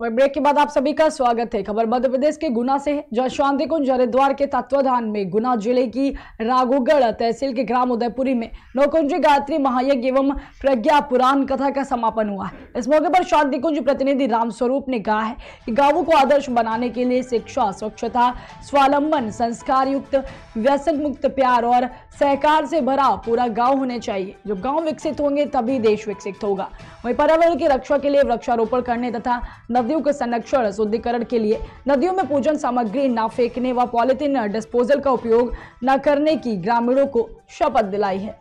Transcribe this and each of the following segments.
खबर ब्रेक के बाद आप सभी का स्वागत है। खबर मध्य प्रदेश के गुना से है, जहां शांति कुंज हरिद्वार के तत्वाधान में गुना जिले की राघोगढ़ तहसील के ग्राम उदयपुरी में नौकुंजी गायत्री महायज्ञ एवं प्रज्ञा पुराण कथा का समापन हुआ। इस मौके पर शांति कुंज प्रतिनिधि रामस्वरूप ने कहा है कि गांवों को आदर्श बनाने के लिए शिक्षा, स्वच्छता, स्वावलंबन, संस्कार युक्त, व्यसन मुक्त, प्यार और सहकार से भरा पूरा गाँव होने चाहिए। जब गाँव विकसित होंगे तभी देश विकसित होगा। वहीं पर्यावरण की रक्षा के लिए वृक्षारोपण करने तथा नदियों के संरक्षण, शुद्धिकरण के लिए नदियों में पूजन सामग्री न फेंकने व पॉलिथीन डिस्पोजल का उपयोग न करने की ग्रामीणों को शपथ दिलाई है।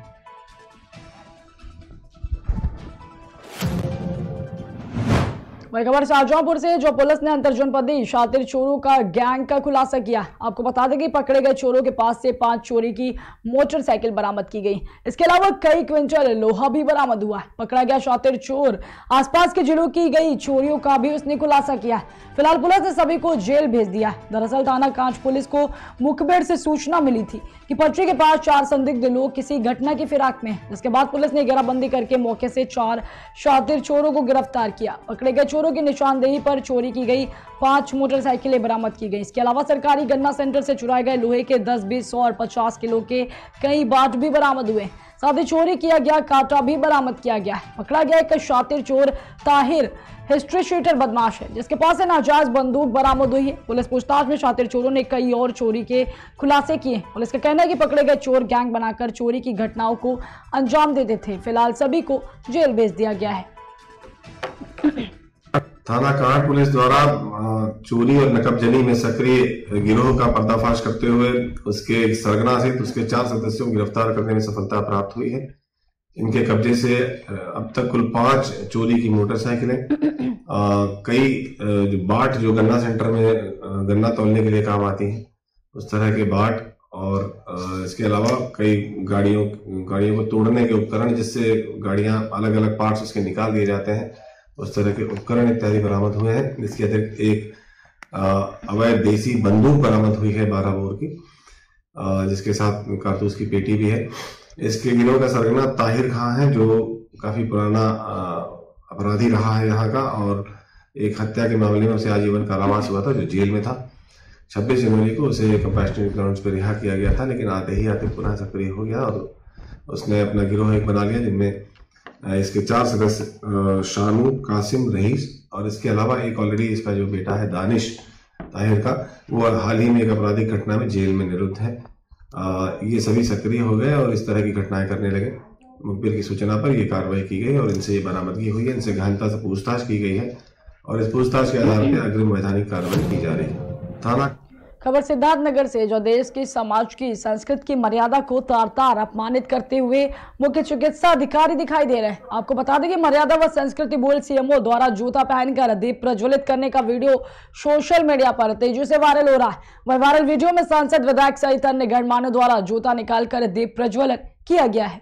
वही खबर शाहजहांपुर से, जो पुलिस ने अंतरजनपदीय शातिर चोरों का गैंग का खुलासा किया। आपको बता दें कि पकड़े गए चोरों के पास से 5 चोरी की मोटरसाइकिल बरामद की गई। इसके अलावा कई क्विंटल लोहा भी बरामद हुआ। पकड़ा गया शातिर चोर आसपास के जिलों की गई चोरियों का भी उसने खुलासा किया। फिलहाल पुलिस ने सभी को जेल भेज दिया। दरअसल थाना कांच पुलिस को मुखबिर से सूचना मिली थी कि पटरी के पास 4 संदिग्ध लोग किसी घटना की फिराक में हैं। जिसके बाद पुलिस ने घेराबंदी करके मौके से 4 शातिर चोरों को गिरफ्तार किया। पकड़े गए चोरों की निशानदेही पर चोरी की गई 5 मोटरसाइकिलें बरामद की गई। इसके अलावा सरकारी गन्ना सेंटर से चुराए गए लोहे के 10, 20, 100 और 50 किलो के कई बाट भी बरामद हुए। साथ ही चोरी किया गया कांटा भी बरामद किया गया। पकड़ा गया एक शातिर चोर ताहिर हिस्ट्री शीटर बदमाश है, जिसके पास से नाजायज बंदूक बरामद हुई है। पुलिस पूछताछ में शातिर चोरों ने कई और चोरी के खुलासे किए। पुलिस का कहना है कि पकड़े गए चोर गैंग बनाकर चोरी की घटनाओं को अंजाम देते थे। फिलहाल सभी को जेल भेज दिया गया है। थाना कांट पुलिस द्वारा चोरी और नकबजनी में सक्रिय गिरोह का पर्दाफाश करते हुए उसके सरगना सहित उसके 4 सदस्यों को गिरफ्तार करने में सफलता प्राप्त हुई है। इनके कब्जे से अब तक कुल 5 चोरी की मोटरसाइकिलें, कई जो बाट जो गन्ना सेंटर में गन्ना तौलने के लिए काम आती हैं उस तरह के बाट, और इसके अलावा कई गाड़ियों को तोड़ने के उपकरण, जिससे गाड़ियां अलग अलग पार्ट्स उसके निकाल दिए जाते हैं, उस तरह के उपकरण इत्यादि बरामद हुए हैं। इसके अतिरिक्त एक अवैध देसी बंदूक बरामद हुई है 12 बोर की, जिसके साथ कारतूस की पेटी भी है। इसके गिरोह का सरगना ताहिर खां है, जो काफी पुराना अपराधी रहा है यहाँ का, और एक हत्या के मामले में उसे आजीवन कारावास हुआ था, जो जेल में था। 26 जनवरी को उसे कंपैशनेट ग्राउंड्स पर रिहा किया गया था, लेकिन आते ही आते पुनः सक्रिय हो गया और उसने अपना गिरोह एक बना लिया, जिनमें इसके 4 सदस्य शानू, कासिम, रईस, और इसके अलावा एक ऑलरेडी इसका जो बेटा है दानिश ताहिर का, वो हाल ही में एक आपराधिक घटना में जेल में निरुद्ध है। ये सभी सक्रिय हो गए और इस तरह की घटनाएं करने लगे। मुखबिर की सूचना पर यह कार्रवाई की गई और इनसे ये बरामदगी हुई है। इनसे गहनता से पूछताछ की गई है और इस पूछताछ के आधार पर अग्रिम वैधानिक कार्रवाई की जा रही है। थाना खबर सिद्धार्थनगर से, जो देश की समाज की संस्कृति की मर्यादा को तार-तार अपमानित करते हुए मुख्य चिकित्सा अधिकारी दिखाई दे रहे हैं। आपको बता दें कि मर्यादा व संस्कृति बोर्ड सीएमओ द्वारा जूता पहनकर दीप प्रज्वलित करने का वीडियो सोशल मीडिया पर तेजी से वायरल हो रहा है। वह वायरल वीडियो में सांसद, विधायक सहित अन्य गणमान्यों द्वारा जूता निकालकर दीप प्रज्वलन किया गया है।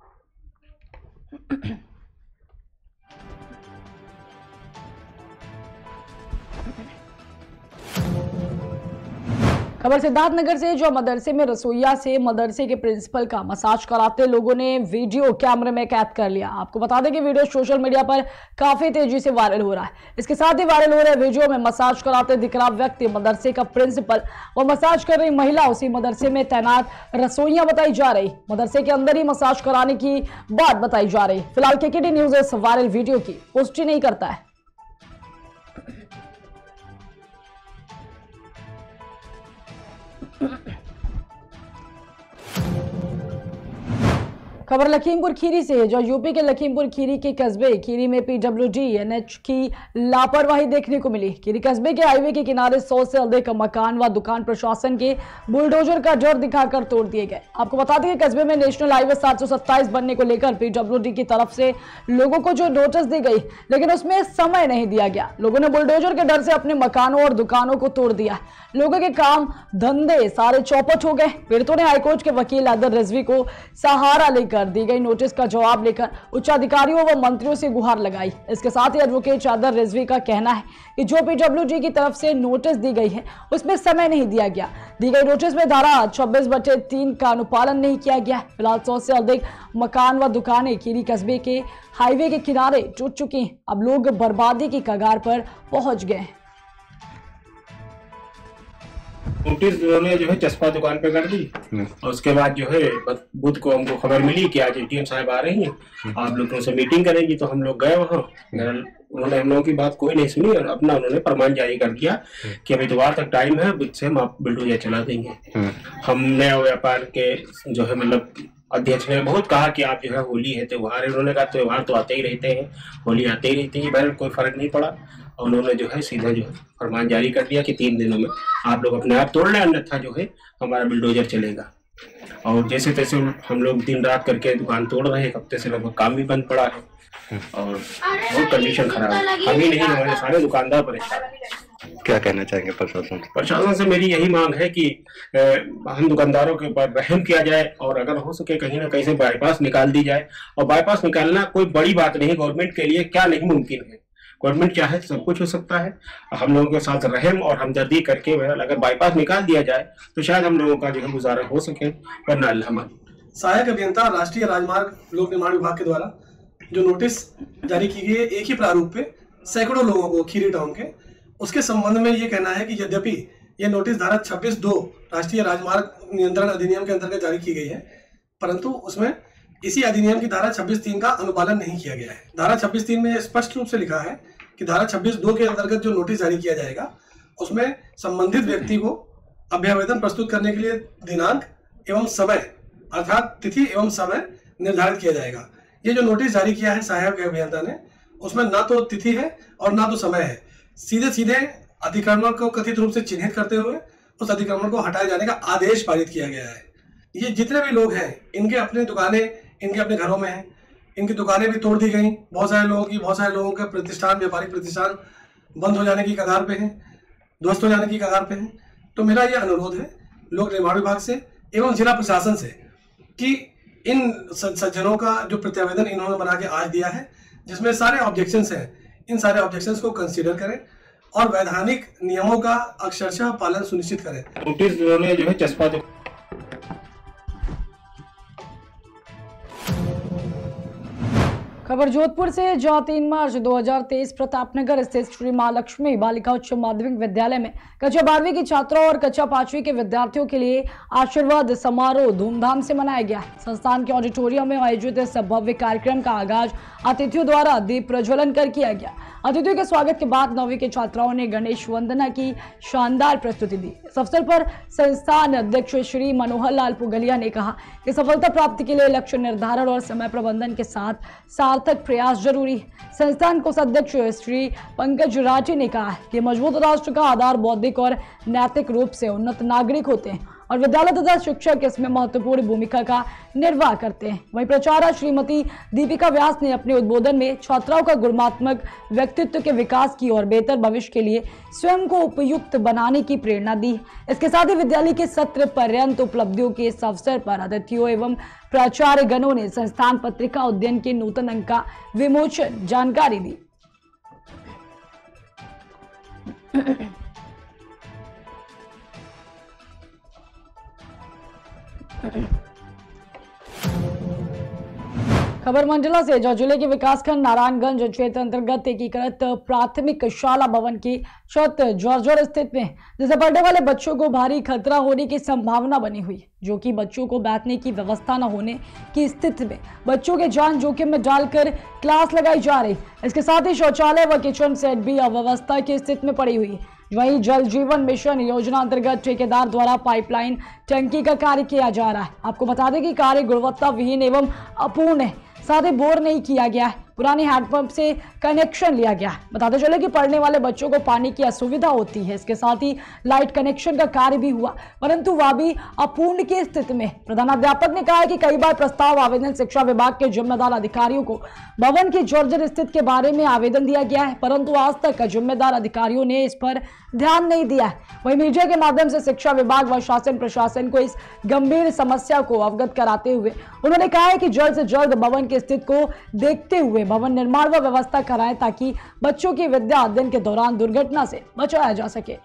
खबर सिद्धार्थनगर से, जो मदरसे में रसोईया से मदरसे के प्रिंसिपल का मसाज कराते लोगों ने वीडियो कैमरे में कैद कर लिया। आपको बता दें कि वीडियो सोशल मीडिया पर काफी तेजी से वायरल हो रहा है। इसके साथ ही वायरल हो रहे वीडियो में मसाज कराते दिख रहा व्यक्ति मदरसे का प्रिंसिपल और मसाज कर रही महिला उसी मदरसे में तैनात रसोईया बताई जा रही। मदरसे के अंदर ही मसाज कराने की बात बताई जा रही। फिलहाल केकेडी न्यूज इस वायरल वीडियो की पुष्टि नहीं करता है। खबर लखीमपुर खीरी से, जो यूपी के लखीमपुर खीरी के कस्बे खीरी में पीडब्ल्यूडी एनएच की लापरवाही देखने को मिली। खीरी कस्बे के हाईवे के किनारे 100 से अधिक मकान व दुकान प्रशासन के बुलडोजर का डर दिखाकर तोड़ दिए गए। आपको बता दें कि कस्बे में नेशनल हाईवे 727 बनने को लेकर पीडब्ल्यूडी की तरफ से लोगों को जो नोटिस दी गई, लेकिन उसमें समय नहीं दिया गया। लोगों ने बुलडोजर के डर से अपने मकानों और दुकानों को तोड़ दिया। लोगों के काम धंधे सारे चौपट हो गए। पीड़ितों ने हाईकोर्ट के वकील अदर रिजवी को सहारा लेकर लेकर दी गई नोटिस का जवाब लेकर उच्च अधिकारियों व मंत्रियों से गुहार लगाई। इसके साथ ही एडवोकेट चादर रिजवी का कहना है कि जो पीडब्ल्यूडी की तरफ से नोटिस दी गई है उसमें समय नहीं दिया गया। दी गई नोटिस में धारा 26/3 का अनुपालन नहीं किया गया। फिलहाल 100 से अधिक मकान व दुकानें खीरी कस्बे के हाईवे के किनारे टूट चुकी हैं। अब लोग बर्बादी की कगार पर पहुंच गए हैं। नोटिस उन्होंने जो है चस्पा दुकान पे कर दी और उसके बाद जो है बुध को हमको खबर मिली कि आज एटीएम साहब आ रही हैं, आप लोगों से मीटिंग करेंगी। तो हम लोग गए वहाँ, उन्होंने हम लोगों की बात कोई नहीं सुनी और अपना उन्होंने फरमान जारी कर दिया कि अभी इतवार तक टाइम है, बुध से हम आप बुलडोजर चला देंगे। हमने व्यापार के जो है मतलब अध्यक्ष ने बहुत कहा कि आप जो है होली है त्योहार है, उन्होंने कहा त्योहार तो आते ही रहते हैं, होली आते ही रहती है, बहरहाल कोई फर्क नहीं पड़ा। और उन्होंने जो है सीधा जो है फरमान जारी कर दिया कि 3 दिनों में आप लोग अपने आप तोड़ लें, अन्यथा जो है हमारा बुलडोजर चलेगा। और जैसे तैसे हम लोग दिन रात करके दुकान तोड़ रहे हैं। 1 हफ्ते से लगभग काम भी बंद पड़ा है और बहुत कंडीशन खराब है। हम ही नहीं, हमारे सारे दुकानदार परेशान हैं। क्या कहना चाहेंगे प्रशासन से? प्रशासन से मेरी यही मांग है कि हम दुकानदारों के ऊपर रहम किया जाए और अगर हो सके कहीं ना कहीं से बाईपास निकाल दी जाए। और बाईपास निकालना कोई बड़ी बात नहीं, गवर्नमेंट के लिए क्या नहीं मुमकिन है। गवर्नमेंट चाहे तो सब कुछ हो सकता है। हम लोगों के साथ रहम और हमदर्दी करके अगर बाईपास निकाल दिया जाए तो शायद हम लोगों का जो है गुजारा हो सके, वरना अल्लाह माने। सहायक अभियंता राष्ट्रीय राजमार्ग लोक निर्माण विभाग के द्वारा जो नोटिस जारी की गई है एक ही प्रारूप पे सैकड़ों लोगों को खीरी टाउन के, उसके संबंध में ये कहना है कि यद्यपि ये नोटिस धारा 26(2) राष्ट्रीय राजमार्ग नियंत्रण अधिनियम के अंतर्गत जारी की गई है, परंतु उसमें इसी अधिनियम की धारा 26(3) का अनुपालन नहीं किया गया है। धारा 26(3) में स्पष्ट रूप से लिखा है कि धारा 26(2) के अंतर्गत जो नोटिस जारी किया जाएगा उसमें संबंधित व्यक्ति को अभ्यावेदन प्रस्तुत करने के लिए दिनांक एवं समय अर्थात तिथि एवं समय निर्धारित किया जाएगा। ये जो नोटिस जारी किया है सहायक अभियंता ने, उसमें ना तो तिथि है और ना तो समय है। सीधे सीधे अतिक्रमण को कथित रूप से चिन्हित करते हुए उस अतिक्रमण को हटाए जाने का आदेश पारित किया गया है। ये जितने भी लोग हैं इनके अपने दुकानें इनके अपने घरों में हैं, इनकी दुकानें भी तोड़ दी गई। बहुत सारे लोगों के प्रतिष्ठान, व्यापारिक प्रतिष्ठान बंद हो जाने की कगार पे हैं, ध्वस्त हो जाने की कगार पे हैं। तो मेरा यह अनुरोध है लोक निर्माण विभाग से एवं जिला प्रशासन से कि इन सज्जनों का जो प्रत्यावेदन इन्होंने बना के आज दिया है, जिसमें सारे ऑब्जेक्शंस हैं, इन सारे ऑब्जेक्शंस को कंसीडर करें और वैधानिक नियमों का अक्षरशः पालन सुनिश्चित करें। नोटिस उन्होंने जो है चस्पा खबर जोधपुर से, जहां 3 मार्च 2023 प्रतापनगर स्थित श्री मां लक्ष्मी बालिका उच्च माध्यमिक विद्यालय में कक्षा 12वीं की छात्राओं और कक्षा 5वीं के विद्यार्थियों के लिए आशीर्वाद समारोह धूमधाम से मनाया गया। संस्थान के ऑडिटोरियम में आयोजित इस भव्य कार्यक्रम का आगाज अतिथियों द्वारा दीप प्रज्वलन कर किया गया। अतिथियों के स्वागत के बाद 9वीं के छात्राओं ने गणेश वंदना की शानदार प्रस्तुति दी। इस अवसर पर संस्थान अध्यक्ष श्री मनोहर लाल पुगलिया ने कहा कि सफलता प्राप्ति के लिए लक्ष्य निर्धारण और समय प्रबंधन के साथ सार्थक प्रयास जरूरी है। संस्थान कोषाध्यक्ष श्री पंकज राठी ने कहा कि मजबूत राष्ट्र का आधार बौद्धिक और नैतिक रूप से उन्नत नागरिक होते हैं और विद्यालय तथा शिक्षक इसमें महत्वपूर्ण भूमिका का निर्वाह करते हैं। वहीं प्राचार्य श्रीमती दीपिका व्यास ने अपने उद्बोधन में छात्राओं का गुणात्मक व्यक्तित्व के विकास की और बेहतर भविष्य के लिए स्वयं को उपयुक्त बनाने की प्रेरणा दी। इसके साथ ही विद्यालय के सत्र पर्यंत उपलब्धियों के इस अवसर पर अतिथियों एवं प्राचार्य गणों ने संस्थान पत्रिका उद्यान के नूतन अंक का विमोचन जानकारी दी। खबर मंडला से, जहां जिले के विकासखंड नारायणगंज क्षेत्र अंतर्गत एकीकृत प्राथमिक शाला भवन की छत जर्जर स्थित में, जिसे पढ़ने वाले बच्चों को भारी खतरा होने की संभावना बनी हुई, जो कि बच्चों को बैठने की व्यवस्था न होने की स्थिति में बच्चों के जान जोखिम में डालकर क्लास लगाई जा रही। इसके साथ ही शौचालय व किचन सेट भी अव्यवस्था की स्थिति में पड़ी हुई। वहीं जल जीवन मिशन योजना अंतर्गत ठेकेदार द्वारा पाइपलाइन टंकी का कार्य किया जा रहा है। आपको बता दें कि कार्य गुणवत्ता विहीन एवं अपूर्ण है, साथ ही बोर नहीं किया गया है। पुरानी हैंडपंप से कनेक्शन लिया गया। बताते चले कि पढ़ने वाले बच्चों को पानी की असुविधा होती है। इसके साथ ही लाइट कनेक्शन का कार्य भी हुआ, परंतु वह भी अपूर्ण की स्थिति में। प्रधानाध्यापक ने कहा है कि कई बार प्रस्ताव आवेदन शिक्षा विभाग के जिम्मेदार अधिकारियों को भवन की जर्जर स्थिति के बारे में आवेदन दिया गया है, परंतु आज तक जिम्मेदार अधिकारियों ने इस पर ध्यान नहीं दिया है। वहीं मीडिया के माध्यम से शिक्षा विभाग व शासन प्रशासन को इस गंभीर समस्या को अवगत कराते हुए उन्होंने कहा है कि जल्द से जल्द भवन की स्थिति को देखते हुए भवन निर्माण व व्यवस्था कराएं, ताकि बच्चों की विद्या अध्ययन के दौरान दुर्घटना से बचाया जा सके।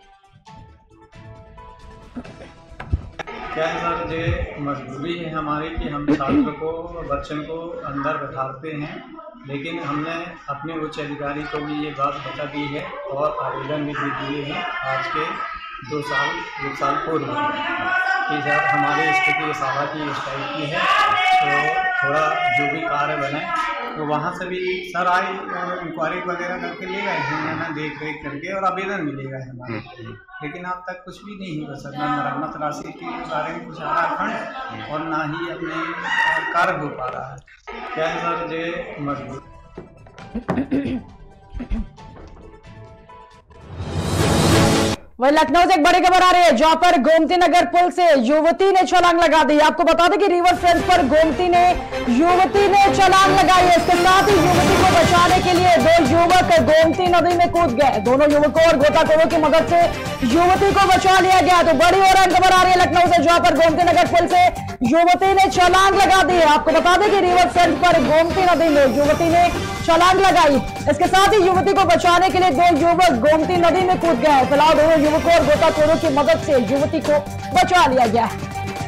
क्या है सर, ये मजबूरी है हमारी कि हम छात्र को बच्चों को अंदर बैठाते हैं, लेकिन हमने अपने उच्च अधिकारी को भी ये बात बता दी है और आवेदन भी दे दिए हैं आज के 1 साल पूर्व कि सर हमारी स्थिति सारा की इस टाइप की है, तो थोड़ा जो भी कार्य बने तो वहाँ से भी सर आए और इंक्वायरी वगैरह करके ले गए हैं, देख रेख करके, और आवेदन भी ले गए हमारे, लेकिन अब तक कुछ भी नहीं हुआ सर। ना मरम्मत राशि के बारे में कुछ आ रहा फंड और ना ही अपने कार्य हो पा रहा है। क्या है सर, ये मजबूत। वही लखनऊ से एक बड़ी खबर आ रही है, जहां पर गोमती नगर पुल से युवती ने छलांग लगा दी। आपको बता दें कि रिवर फ्रंट पर युवती ने छलांग लगाई है। इसके साथ ही युवती को बचाने के लिए 2 युवक गोमती नदी में कूद गए। दोनों युवकों और गोताखोरों की मदद से युवती को बचा लिया गया। तो बड़ी और अहम खबर आ रही है लखनऊ से, जहां पर गोमती नगर पुल से युवती ने छलांग लगा दी है। आपको बता दें कि रिवर फ्रंट पर गोमती नदी में युवती ने छलांग लगाई। इसके साथ ही युवती को बचाने के लिए 2 युवक गोमती नदी में कूद गए। फिलहाल दोनों युवकों और गोताखोरों की मदद से युवती को बचा लिया गया है।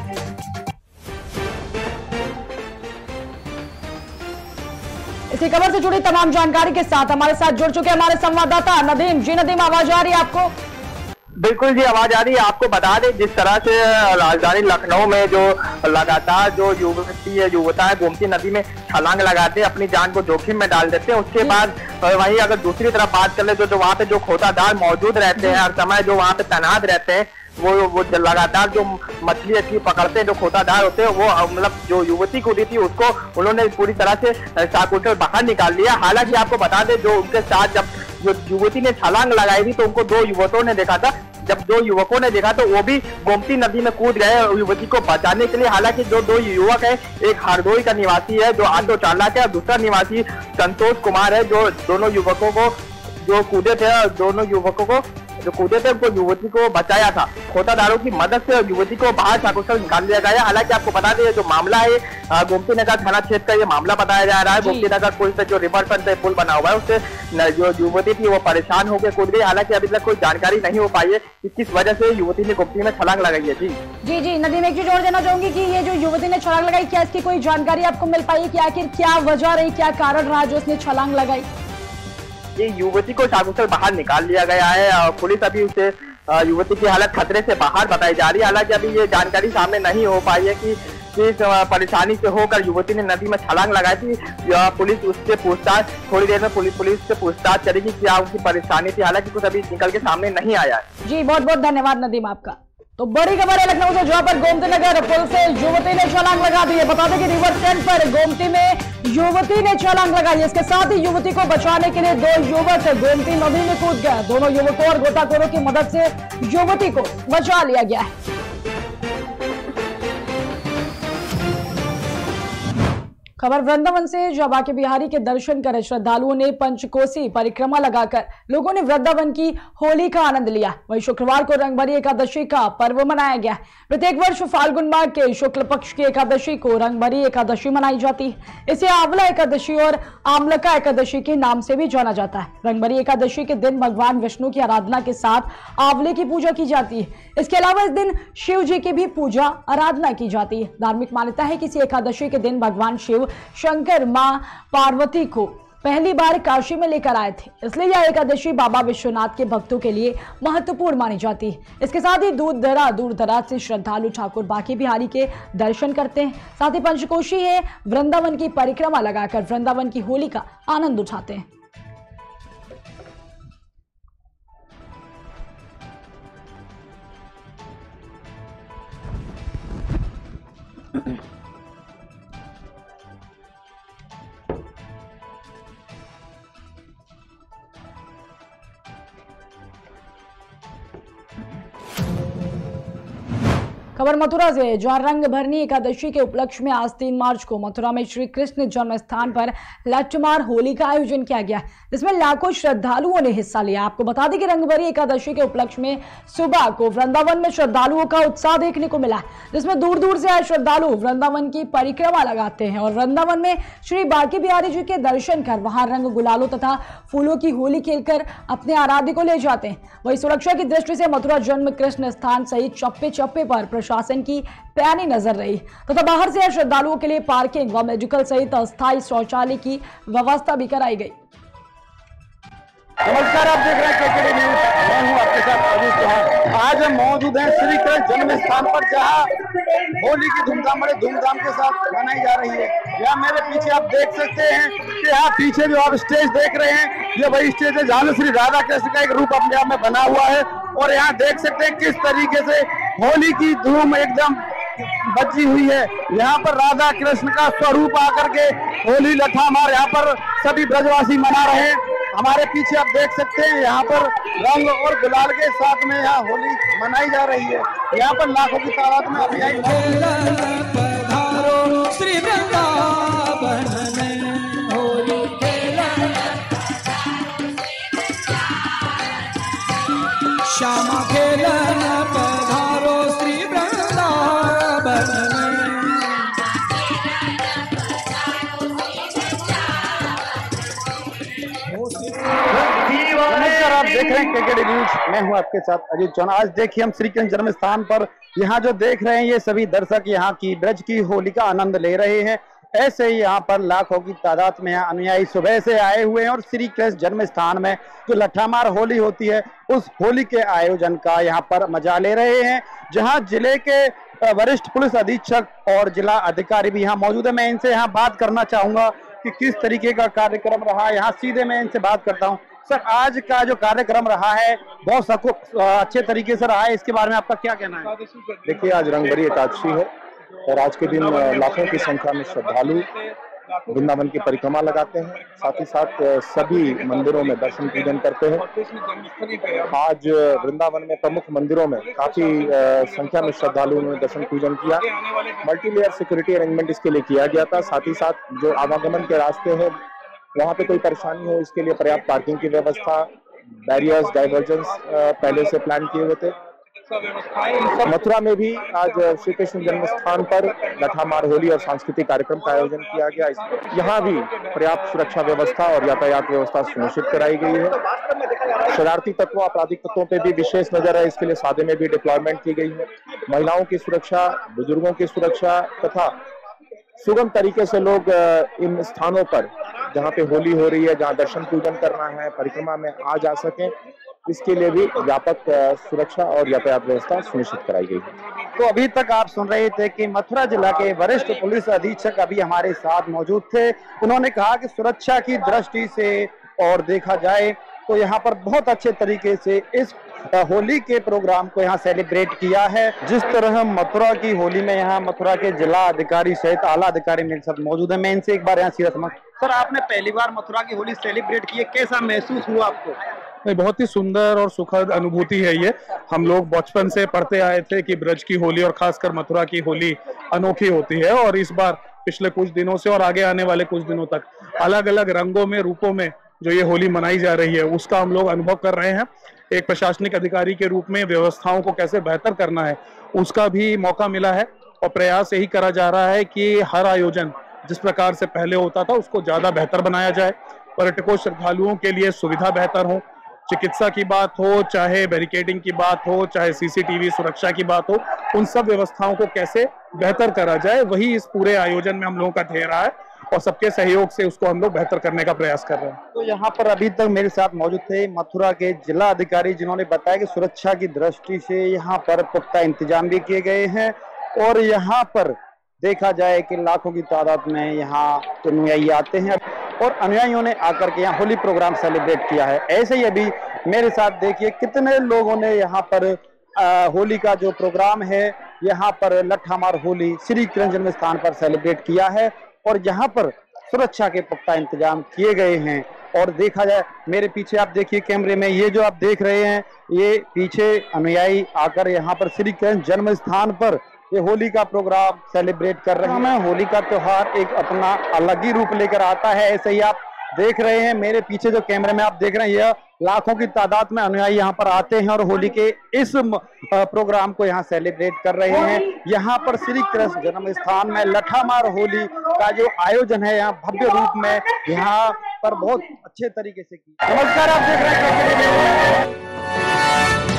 इसी खबर से जुड़ी तमाम जानकारी के साथ हमारे साथ जुड़ चुके हमारे संवाददाता नदीम। जी नदीम, आवाज आ रही है आपको? बिल्कुल जी, आवाज आ रही है। आपको बता दें जिस तरह से राजधानी लखनऊ में जो लगातार जो युवता है गोमती नदी में छलांग लगाते हैं, अपनी जान को जोखिम में डाल देते हैं। उसके बाद वहीं अगर दूसरी तरफ बात कर ले तो जो वहाँ पे जो खोतादार मौजूद रहते हैं, हर समय जो वहाँ पे तैनात रहते हैं, वो लगातार जो मछली अच्छी पकड़ते हैं, जो खोतादार होते हैं, वो मतलब जो युवती कूदी थी उसको उन्होंने पूरी तरह से साकुलकर बाहर निकाल लिया। हालांकि आपको बता दें जो उनके साथ जब जो युवती ने छलांग लगाई थी तो उनको 2 युवकों ने देखा था। जब 2 युवकों ने देखा तो वो भी गोमती नदी में कूद गए युवती को बचाने के लिए। हालांकि जो 2 युवक है, एक हरदोई का निवासी है जो ऑटो चालक है और दूसरा निवासी संतोष कुमार है, जो दोनों युवकों को जो कूदे थे, दोनों युवकों को जो कूदे थे उनको युवती को बचाया था। खोतादारों की मदद से युवती को बाहर साकुलकर निकाल लिया गया। हालांकि आपको बता दें जो मामला है गोमती नगर थाना क्षेत्र का ये मामला बताया जा रहा है। गोमती नगर पुल से जो रिवर फ्रंट पे पुल बना हुआ है उससे जो युवती थी वो परेशान होकर कूद गई। हालांकि अभी तक कोई जानकारी नहीं हो पाई है कि किस वजह से युवती ने गोमती में छलांग लगाई है। जी नदीम, एक चीज और जानना चाहूंगी कि ये जो युवती ने छलांग लगाई, क्या इसकी कोई जानकारी आपको मिल पाई कि आखिर क्या वजह रही, क्या कारण रहा जो उसने छलांग लगाई? ये युवती को साकुलकर बाहर निकाल लिया गया है और पुलिस अभी उसे युवती की हालत खतरे से बाहर बताई जा रही है। हालांकि अभी ये जानकारी सामने नहीं हो पाई है कि किस परेशानी से होकर युवती ने नदी में छलांग लगाई थी। पुलिस उससे पूछताछ थोड़ी देर में पुलिस से पूछताछ करेगी क्या उनकी परेशानी थी। हालांकि कुछ अभी निकल के सामने नहीं आया है। जी बहुत बहुत धन्यवाद नदीम आपका। तो बड़ी खबर है लखनऊ से, जहां पर गोमती नगर पुल से युवती ने छलांग लगा दी है। बता दें कि रिवर फ्रंट पर गोमती में युवती ने छलांग लगाई। इसके साथ ही युवती को बचाने के लिए 2 युवक गोमती नदी में कूद गए। दोनों युवकों और गोताखोरों की मदद से युवती को बचा लिया गया है। खबर वृंदावन से, जहां बांके बिहारी के दर्शन कर श्रद्धालुओं ने पंचकोसी परिक्रमा लगाकर लोगों ने वृंदावन की होली का आनंद लिया। वहीं शुक्रवार को रंगभरी एकादशी का पर्व मनाया गया। प्रत्येक वर्ष फाल्गुन माह के शुक्ल पक्ष की एकादशी को रंगभरी एकादशी मनाई जाती है। इसे आंवला एकादशी और आमलका एकादशी के नाम से भी जाना जाता है। रंगभरी एकादशी के दिन भगवान विष्णु की आराधना के साथ आंवले की पूजा की जाती है। इसके अलावा इस दिन शिव जी की भी पूजा आराधना की जाती है। धार्मिक मान्यता है कि इसी एकादशी के दिन भगवान शिव शंकर मां पार्वती को पहली बार काशी में लेकर आए थे, इसलिए यह एकादशी बाबा विश्वनाथ के भक्तों के लिए महत्वपूर्ण मानी जाती है। इसके साथ ही दूर दराज से श्रद्धालु ठाकुर बांके बिहारी के दर्शन करते हैं। साथ ही पंचकोशी है वृंदावन की परिक्रमा लगाकर वृंदावन की होली का आनंद उठाते हैं। खबर मथुरा से, जहां रंग भरनी एकादशी के उपलक्ष्य में आज 3 मार्च को मथुरा में श्री कृष्ण जन्म स्थान पर लट्ठमार होली का आयोजन किया गया, जिसमें लाखों श्रद्धालुओं ने हिस्सा लिया। आपको बता दें कि रंग भरी एकादशी के उपलक्ष्य में सुबह को वृंदावन में श्रद्धालुओं का उत्साह देखने को मिला, जिसमें दूर दूर से आए श्रद्धालु वृंदावन की परिक्रमा लगाते हैं और वृंदावन में श्री बांके बिहारी जी के दर्शन कर वहां रंग गुलालों तथा फूलों की होली खेलकर अपने आराध्य को ले जाते हैं। वही सुरक्षा की दृष्टि से मथुरा जन्म कृष्ण स्थान सहित चप्पे चप्पे पर प्रशासन की पैनी नजर रही तथा बाहर से आए श्रद्धालुओं के लिए पार्किंग व मेडिकल सहित अस्थायी शौचालय की व्यवस्था भी कराई गई। नमस्कार, आप देख रहे हैं केकेडी न्यूज। मैं हूं आपके साथ अजीत चौहान। आज हम मौजूद हैं श्री कृष्ण जन्म स्थान पर, जहां होली की धूमधाम बड़े धूमधाम के साथ मनाई जा रही है। यहाँ मेरे पीछे आप देख सकते हैं कि यहाँ पीछे जो आप स्टेज देख रहे हैं, ये वही स्टेज है जहाँ श्री राधा कृष्ण का एक रूप अपने आप में बना हुआ है। और यहाँ देख सकते हैं किस तरीके से होली की धूम एकदम बची हुई है। यहाँ पर राधा कृष्ण का स्वरूप आकर के होली लठामार यहाँ पर सभी ब्रजवासी मना रहे हैं। हमारे पीछे आप देख सकते हैं यहाँ पर रंग और गुलाल के साथ में यहाँ होली मनाई जा रही है। यहाँ पर लाखों की तादाद में अनुयायी श्री वृंदावन में होली श्यामा खेलन पधारो श्री वृंदावन में। नमस्कार, आप देख रहे हैं केकेडी न्यूज। मैं हूं आपके साथ अजीत चौहान। आज देखिए हम श्री कृष्ण जन्म स्थान पर यहाँ जो देख रहे हैं, ये सभी दर्शक यहाँ की ब्रज की होली का आनंद ले रहे हैं। ऐसे ही यहाँ पर लाखों की तादाद में यहाँ अनुयायी सुबह से आए हुए हैं और श्री कृष्ण जन्म स्थान में जो लट्ठामार होली होती है, उस होली के आयोजन का यहाँ पर मजा ले रहे हैं। जहाँ जिले के वरिष्ठ पुलिस अधीक्षक और जिला अधिकारी भी यहाँ मौजूद है। मैं इनसे यहाँ बात करना चाहूंगा कि किस तरीके का कार्यक्रम रहा। यहाँ सीधे मैं इनसे बात करता हूँ। सर, आज का जो कार्यक्रम रहा है बहुत अच्छे तरीके से रहा है, इसके बारे में आपका क्या कहना है? देखिए, आज रंगभरी एकादशी है और आज के दिन लाखों की संख्या में श्रद्धालु वृंदावन की परिक्रमा लगाते हैं, साथ ही साथ सभी मंदिरों में दर्शन पूजन करते हैं। आज वृंदावन में प्रमुख मंदिरों में काफी संख्या में श्रद्धालुओं ने दर्शन पूजन किया। मल्टीलेयर सिक्योरिटी अरेंजमेंट इसके लिए किया गया था। साथ ही साथ जो आवागमन के रास्ते हैं वहाँ पे कोई परेशानी हो, इसके लिए पर्याप्त पार्किंग की व्यवस्था, बैरियर्स, डाइवर्जेंस पहले से प्लान किए हुए थे। मथुरा में भी आज श्री कृष्ण जन्म स्थान पर लठामार होली और सांस्कृतिक कार्यक्रम का आयोजन किया गया। यहाँ भी पर्याप्त सुरक्षा व्यवस्था और यातायात व्यवस्था सुनिश्चित कराई गई है। शरारती तत्वों, आपराधिक तत्वों पे भी विशेष नजर है, इसके लिए साधे में भी डिप्लॉयमेंट की गई है। महिलाओं की सुरक्षा, बुजुर्गों की सुरक्षा तथा सुगम तरीके से लोग इन स्थानों पर जहाँ पे होली हो रही है, जहाँ दर्शन पूजन करना है, परिक्रमा में आ जा सकें, इसके लिए भी व्यापक सुरक्षा और यातायात व्यवस्था सुनिश्चित कराई गई है। तो अभी तक आप सुन रहे थे कि मथुरा जिला के वरिष्ठ पुलिस अधीक्षक अभी हमारे साथ मौजूद थे। उन्होंने कहा कि सुरक्षा की दृष्टि से और देखा जाए तो यहाँ पर बहुत अच्छे तरीके से इस होली के प्रोग्राम को यहाँ सेलिब्रेट किया है। जिस तरह मथुरा की होली में यहाँ मथुरा के जिला अधिकारी सहित आला अधिकारी मेरे साथ मौजूद है। मैं इनसे एक बार यहाँ सीधा समझ, सर आपने पहली बार मथुरा की होली सेलिब्रेट की है, कैसा महसूस हुआ आपको? बहुत ही सुंदर और सुखद अनुभूति है ये। हम लोग बचपन से पढ़ते आए थे कि ब्रज की होली और खासकर मथुरा की होली अनोखी होती है और इस बार पिछले कुछ दिनों से और आगे आने वाले कुछ दिनों तक अलग अलग रंगों में, रूपों में जो ये होली मनाई जा रही है उसका हम लोग अनुभव कर रहे हैं। एक प्रशासनिक अधिकारी के रूप में व्यवस्थाओं को कैसे बेहतर करना है उसका भी मौका मिला है और प्रयास यही करा जा रहा है कि हर आयोजन जिस प्रकार से पहले होता था उसको ज्यादा बेहतर बनाया जाए। पर्यटकों, श्रद्धालुओं के लिए सुविधा बेहतर हो, चिकित्सा की बात हो, चाहे बैरिकेडिंग की बात हो, चाहे सीसीटीवी सुरक्षा की बात हो, उन सब व्यवस्थाओं को कैसे बेहतर करा जाए, वही इस पूरे आयोजन में हम लोगों का ध्येय रहा है और सबके सहयोग से उसको हम लोग बेहतर करने का प्रयास कर रहे हैं। तो यहाँ पर अभी तक मेरे साथ मौजूद थे मथुरा के जिला अधिकारी, जिन्होंने बताया कि सुरक्षा की दृष्टि से यहाँ पर पुख्ता इंतजाम भी किए गए हैं और यहाँ पर देखा जाए कि लाखों की तादाद में यहाँ अनुयायी आते हैं और अनुयायियों ने आकर के यहाँ होली प्रोग्राम सेलिब्रेट किया है। ऐसे ही अभी मेरे साथ देखिए कितने लोगों ने यहाँ पर होली का जो प्रोग्राम है यहाँ पर लट्ठामार होली श्री कृष्ण जन्म स्थान पर सेलिब्रेट किया है और यहाँ पर सुरक्षा के पुख्ता इंतजाम किए गए हैं। और देखा जाए मेरे पीछे आप देखिए कैमरे में, ये जो आप देख रहे हैं ये पीछे अनुयायी आकर यहाँ पर श्री कृष्ण जन्म स्थान पर ये होली का प्रोग्राम सेलिब्रेट कर रहे हैं। होली का त्योहार एक अपना अलग ही रूप लेकर आता है। ऐसे ही आप देख रहे हैं मेरे पीछे जो कैमरे में आप देख रहे हैं, यह लाखों की तादाद में अनुयायी यहाँ पर आते हैं और होली के इस प्रोग्राम को यहाँ सेलिब्रेट कर रहे हैं। यहाँ पर श्री कृष्ण जन्म स्थान में लठामार होली का जो आयोजन है यहाँ भव्य रूप में यहाँ पर बहुत अच्छे तरीके से की। नमस्कार, आप देख रहे हैं